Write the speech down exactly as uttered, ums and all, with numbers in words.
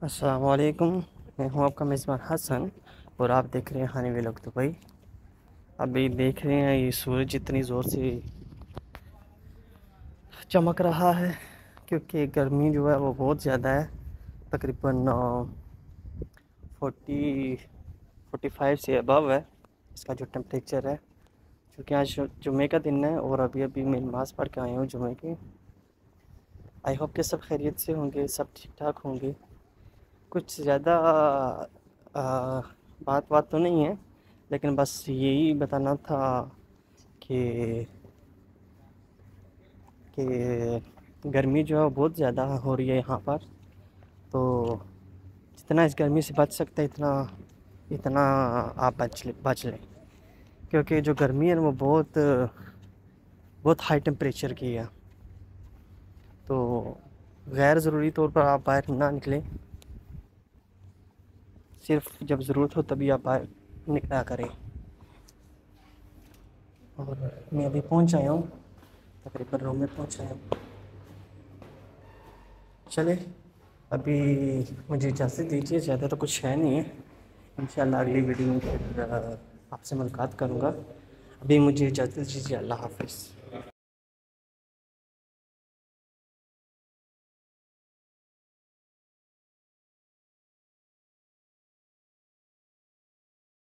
السلام علیکم، میں ہوں آپ کا میزبان حسن اور آپ دیکھ رہے ہیں ہانی ولاگ دبئی۔ ابھی دیکھ رہے ہیں یہ سورج اتنی زور سے چمک رہا ہے کیونکہ گرمی جو ہے وہ بہت زیادہ ہے، تقریباً فورٹی فورٹی فائیو سے ابو ہے اس کا جو ٹمپریچر ہے، کیونکہ آج جمعے کا دن ہے اور ابھی ابھی میں نماز پڑھ کے آیا ہوں جمعے کی۔ آئی ہوپ کہ سب خیریت سے ہوں گے، سب ٹھیک ٹھاک ہوں گے۔ کچھ زیادہ بات بات تو نہیں ہے، لیکن بس یہی بتانا تھا کہ کہ گرمی جو ہے بہت زیادہ ہو رہی ہے یہاں پر، تو جتنا اس گرمی سے بچ سکتے اتنا اتنا آپ بچ لیں بچ لیں کیونکہ جو گرمی ہے وہ بہت بہت ہائی ٹمپریچر کی ہے، تو غیر ضروری طور پر آپ باہر نہ نکلیں، صرف جب ضرورت ہو تبھی آپ باہر نکلا کریں۔ اور میں ابھی پہنچ آیا ہوں، تقریباً روم میں پہنچ آیا ہوں۔ چلے ابھی مجھے اجازت دیجیے، زیادہ تو کچھ ہے نہیں ہے، انشاءاللہ اگلی ویڈیو میں پھر آپ سے ملاقات کروں گا۔ ابھی مجھے اجازت دیجیے، اللہ حافظ۔